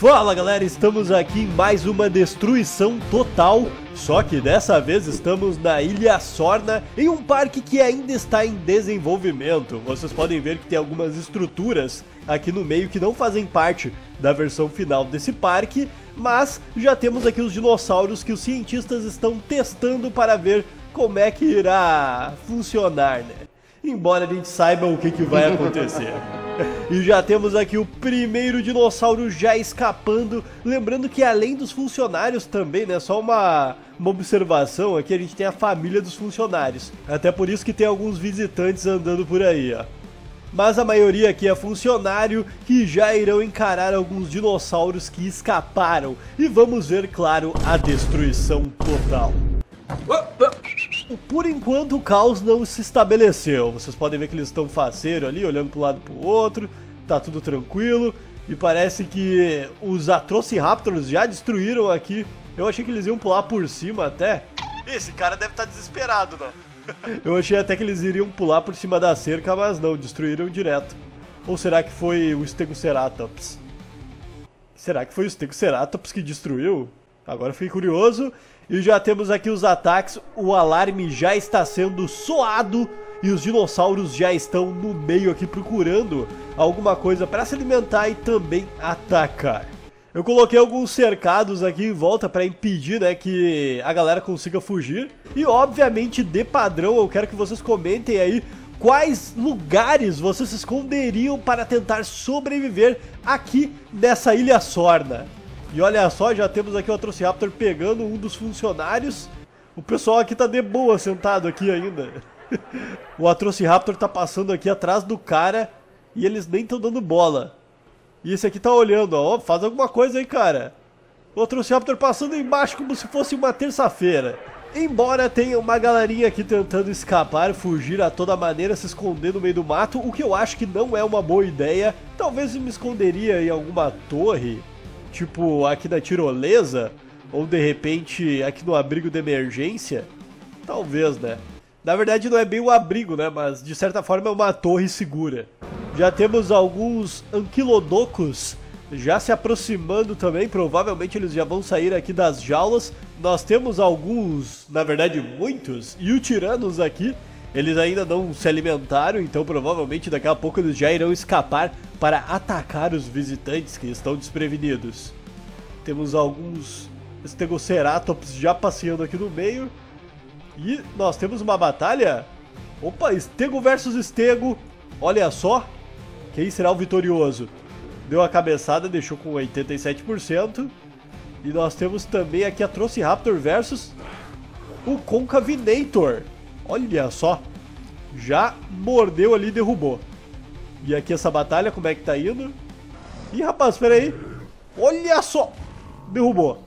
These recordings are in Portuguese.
Fala galera, estamos aqui em mais uma destruição total, só que dessa vez estamos na Ilha Sorna, em um parque que ainda está em desenvolvimento. Vocês podem ver que tem algumas estruturas aqui no meio que não fazem parte da versão final desse parque, mas já temos aqui os dinossauros que os cientistas estão testando para ver como é que irá funcionar, né? Embora a gente saiba o que vai acontecer. E já temos aqui o primeiro dinossauro já escapando. Lembrando que além dos funcionários também, né, só uma observação aqui, a gente tem a família dos funcionários. Até por isso que tem alguns visitantes andando por aí, ó. Mas a maioria aqui é funcionário que já irão encarar alguns dinossauros que escaparam. E vamos ver, claro, a destruição total. Por enquanto o caos não se estabeleceu. Vocês podem ver que eles estão faceiro ali, olhando para um lado e para o outro. Tá tudo tranquilo. E parece que os Atrociraptors já destruíram aqui. Eu achei que eles iam pular por cima até. Esse cara deve estar desesperado, não? Eu achei até que eles iriam pular por cima da cerca, mas não, destruíram direto. Ou será que foi o Stegoceratops? Será que foi o Stegoceratops que destruiu? Agora fiquei curioso. E já temos aqui os ataques, o alarme já está sendo soado e os dinossauros já estão no meio aqui procurando alguma coisa para se alimentar e também atacar. Eu coloquei alguns cercados aqui em volta para impedir, né, que a galera consiga fugir. E obviamente, de padrão, eu quero que vocês comentem aí quais lugares vocês se esconderiam para tentar sobreviver aqui nessa Ilha Sorna. E olha só, já temos aqui o Atrociraptor pegando um dos funcionários. O pessoal aqui tá de boa sentado aqui ainda. O Atrociraptor tá passando aqui atrás do cara e eles nem estão dando bola. E esse aqui tá olhando, ó, faz alguma coisa aí, cara. O Atrociraptor passando embaixo como se fosse uma terça-feira. Embora tenha uma galerinha aqui tentando escapar, fugir a toda maneira, se esconder no meio do mato, o que eu acho que não é uma boa ideia. Talvez eu me esconderia em alguma torre, tipo aqui na tirolesa, ou de repente aqui no abrigo de emergência. Talvez, né? Na verdade não é bem um abrigo, né? Mas de certa forma é uma torre segura. Já temos alguns anquilodocos já se aproximando também. Provavelmente eles já vão sair aqui das jaulas. Nós temos alguns, na verdade muitos, Yutiranos aqui. Eles ainda não se alimentaram, então provavelmente daqui a pouco eles já irão escapar para atacar os visitantes que estão desprevenidos. Temos alguns Stegoceratops já passeando aqui no meio. E nós temos uma batalha. Opa, Stego versus Stego. Olha só, quem será o vitorioso? Deu a cabeçada, deixou com 87%. E nós temos também aqui a Atrociraptor versus o Concavinator. Olha só, já mordeu ali e derrubou. E aqui essa batalha, como é que tá indo? Ih, rapaz, espera aí. Olha só, derrubou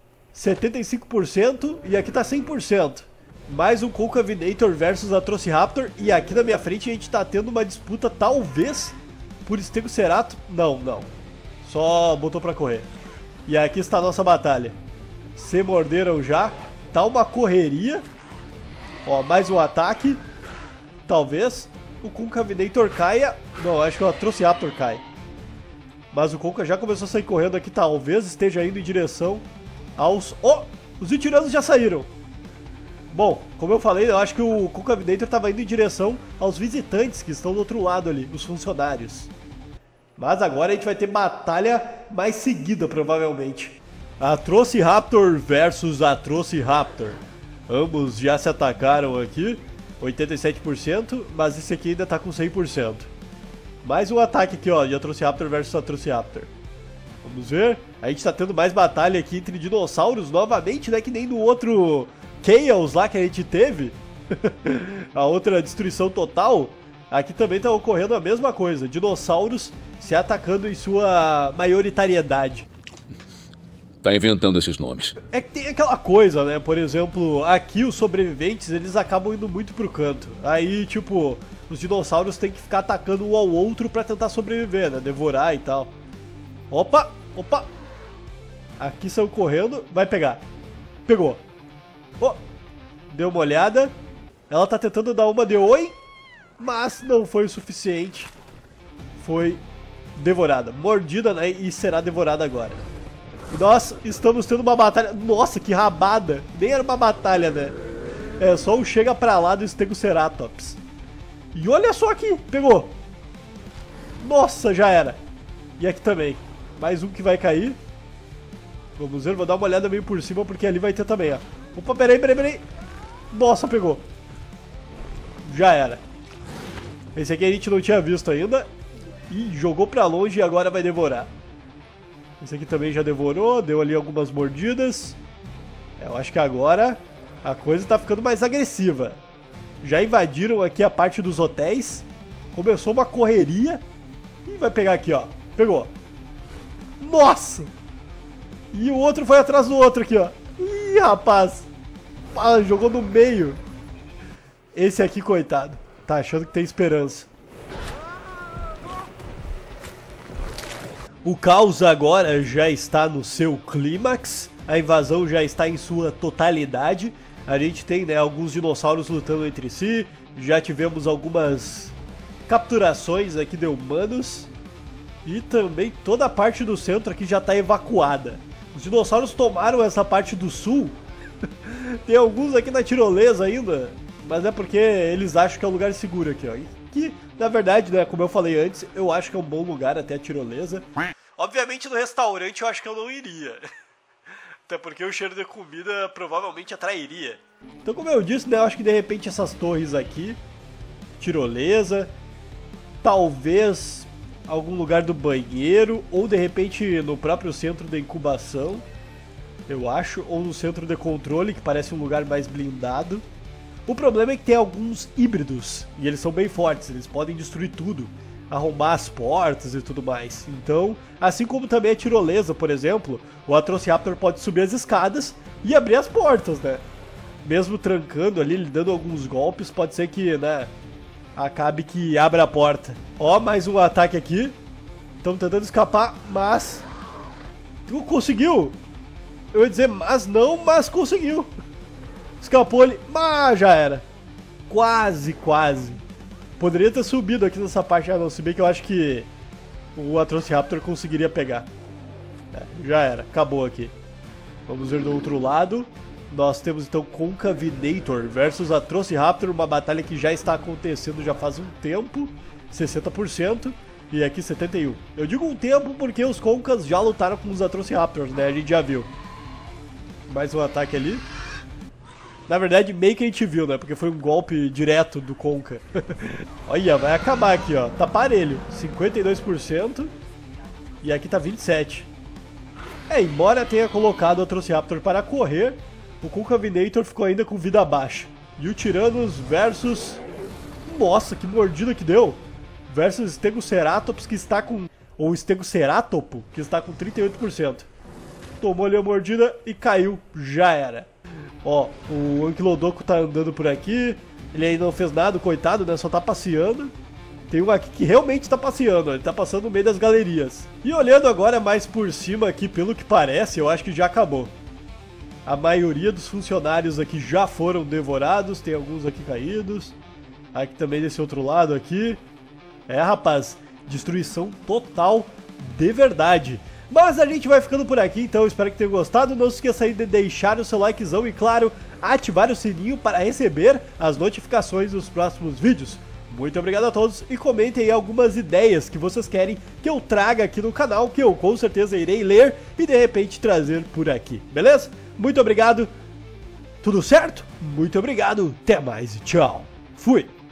75% e aqui tá 100%. Mais um Concavinator versus Atrociraptor. E aqui na minha frente a gente tá tendo uma disputa, talvez, por Stegocerato. Não, não, só botou pra correr. E aqui está a nossa batalha. Se morderam já. Tá uma correria. Ó, mais um ataque. Talvez o Concavinator caia. Não, acho que o Atrociraptor cai. Mas o Conca já começou a sair correndo aqui. Talvez esteja indo em direção aos... Oh! Os Yutiranos já saíram. Bom, como eu falei, eu acho que o Concavinator estava indo em direção aos visitantes que estão do outro lado ali, os funcionários. Mas agora a gente vai ter batalha mais seguida, provavelmente. Atrociraptor versus Atrociraptor. Ambos já se atacaram aqui, 87%, mas esse aqui ainda tá com 100%. Mais um ataque aqui, ó, de Atrociraptor versus Atrociraptor. Vamos ver. A gente tá tendo mais batalha aqui entre dinossauros novamente, né, que nem no outro Chaos lá que a gente teve. A outra destruição total. Aqui também tá ocorrendo a mesma coisa, dinossauros se atacando em sua maioritariedade. Tá inventando esses nomes. É que tem aquela coisa, né? Por exemplo, aqui os sobreviventes, eles acabam indo muito pro canto. Aí, tipo, os dinossauros têm que ficar atacando um ao outro pra tentar sobreviver, né? Devorar e tal. Opa, opa. Aqui saiu correndo, vai pegar. Pegou. Oh, deu uma olhada. Ela tá tentando dar uma de oi, mas não foi o suficiente. Foi devorada. Mordida, né? E será devorada agora. E nós estamos tendo uma batalha. Nossa, que rabada. Nem era uma batalha, né? É só um chega pra lá do Stegoceratops. E olha só aqui. Pegou. Nossa, já era. E aqui também. Mais um que vai cair. Vamos ver, vou dar uma olhada meio por cima, porque ali vai ter também, ó. Opa, peraí. Nossa, pegou. Já era. Esse aqui a gente não tinha visto ainda. E jogou pra longe e agora vai devorar. Esse aqui também já devorou, deu ali algumas mordidas. Eu acho que agora a coisa tá ficando mais agressiva. Já invadiram aqui a parte dos hotéis. Começou uma correria. E vai pegar aqui, ó. Pegou. Nossa! E o outro foi atrás do outro aqui, ó. Ih, rapaz. Ah, jogou no meio. Esse aqui, coitado. Tá achando que tem esperança. O caos agora já está no seu clímax. A invasão já está em sua totalidade. A gente tem, né, alguns dinossauros lutando entre si. Já tivemos algumas capturações aqui de humanos. E também toda a parte do centro aqui já está evacuada. Os dinossauros tomaram essa parte do sul. Tem alguns aqui na tirolesa ainda. Mas é porque eles acham que é um lugar seguro aqui, ó. E que, na verdade, né, como eu falei antes, eu acho que é um bom lugar até a tirolesa. Obviamente no restaurante eu acho que eu não iria. Até porque o cheiro de comida provavelmente atrairia. Então, como eu disse, né, eu acho que de repente essas torres aqui, tirolesa, talvez algum lugar do banheiro, ou de repente no próprio centro de incubação, eu acho, ou no centro de controle, que parece um lugar mais blindado. O problema é que tem alguns híbridos, e eles são bem fortes, eles podem destruir tudo, arrombar as portas e tudo mais. Então, assim como também a tirolesa, por exemplo, o Atrociraptor pode subir as escadas e abrir as portas, né? Mesmo trancando ali, ele dando alguns golpes, pode ser que, né, acabe que abra a porta. Ó, mais um ataque aqui. Estão tentando escapar, mas... conseguiu! Eu ia dizer mas não, mas conseguiu. Escapou ali, mas já era. Quase. Poderia ter subido aqui nessa parte, não, se bem que eu acho que o Atrociraptor conseguiria pegar. Já era, acabou aqui. Vamos ver do outro lado. Nós temos então Concavinator versus Atrociraptor, uma batalha que já está acontecendo já faz um tempo, 60%, e aqui 71%. Eu digo um tempo porque os Concas já lutaram com os Atrociraptors, né, a gente já viu. Mais um ataque ali. Na verdade, meio que a gente viu, né, porque foi um golpe direto do Conca. Olha, vai acabar aqui, ó, tá parelho, 52%, e aqui tá 27%. Embora tenha colocado o Atrociraptor para correr, o Concavinator ficou ainda com vida baixa. E o Tyrannus versus... Nossa, que mordida que deu! Versus Stegoceratops, que está com... Ou Stegoceratopo, que está com 38%. Tomou ali a mordida e caiu. Já era. Ó, o Ankylodoco tá andando por aqui. Ele ainda não fez nada, coitado, né? Só tá passeando. Tem um aqui que realmente tá passeando, ele tá passando no meio das galerias. E olhando agora mais por cima aqui, pelo que parece, eu acho que já acabou. A maioria dos funcionários aqui já foram devorados, tem alguns aqui caídos. Aqui também desse outro lado aqui. Rapaz, destruição total de verdade. Mas a gente vai ficando por aqui, então espero que tenham gostado. Não se esqueça aí de deixar o seu likezão e, claro, ativar o sininho para receber as notificações dos próximos vídeos. Muito obrigado a todos e comentem aí algumas ideias que vocês querem que eu traga aqui no canal, que eu com certeza irei ler e de repente trazer por aqui, beleza? Muito obrigado, tudo certo? Muito obrigado, até mais e tchau. Fui!